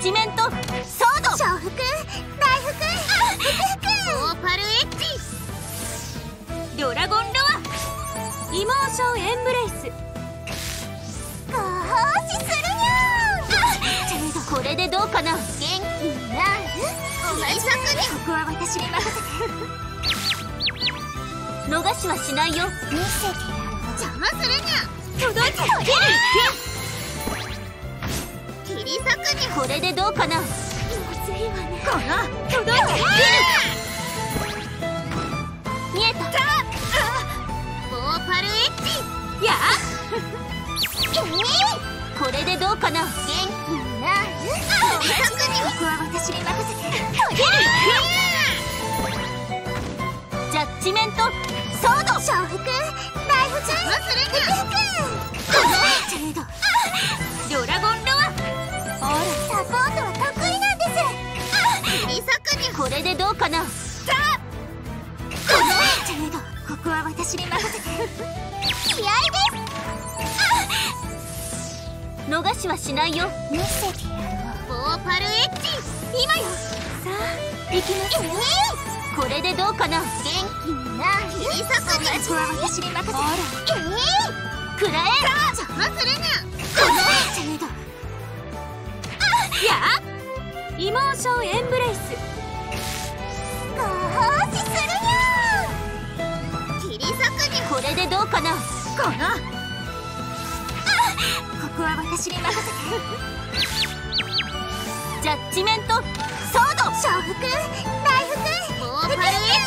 ッジメントソード重複大福オーパルエッジドラゴンロアイモーションエンブレイスご奉仕するにゃこれでどうかな。 元気になるお前さんにここは私に任せて逃しはしないよ。 見せてやろう邪魔するにゃ届いて切り裂くにゃこれでどうかな。 まずいわねかな届いて見えたオーパルエッジやこれでどうかな。 元気になるお前さんにここは私に任せてジャッジメントソード重複大福邪魔するにゃドラゴンロアサポートは得意なんです切り裂くにこれでどうかな。 ここは私に任せて気合逃しはしないよ。 です見せてやろうオーパルエッジ今よさあ行きますよ。これでどうかな。 元気になる切り裂くにここは私に任せてくらえ邪魔するにゃやイモーションエンブレイスご奉仕するにゃ切り裂くにこれでどうかな。 ここは私に任せてジャッジメントソード重複大福オーパルエッ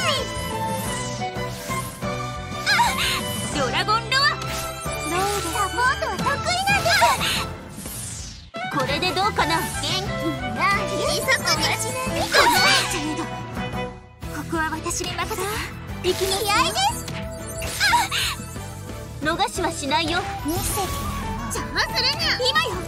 ジドラゴンロアサポートは得意なんですこれでどうかな。 元気になる切り裂くにここは私に任せて行きます気合です逃しはしないよ。 見せてやろう邪魔するにゃ今よ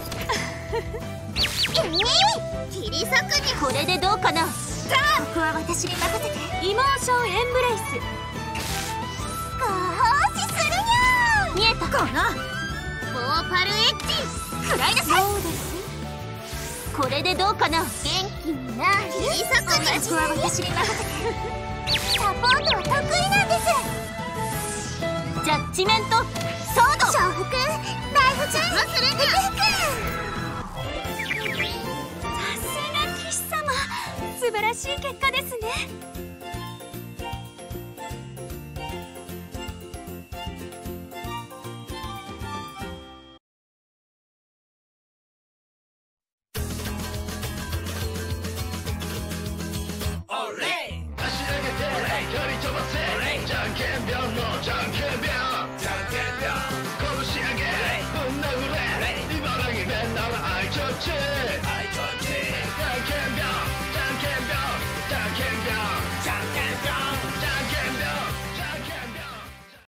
切り裂くにこれでどうかな。 ここは私に任せてイモーションエンブレイスご奉仕するにゃ見えたかな。 オーパルエッジくらいなさい。これでどうかな。 元気になる切り裂くにここは私に任せてサポートは得意なんですジャッジメントソード重複大福邪魔するにゃさすが騎士様素晴らしい結果ですね。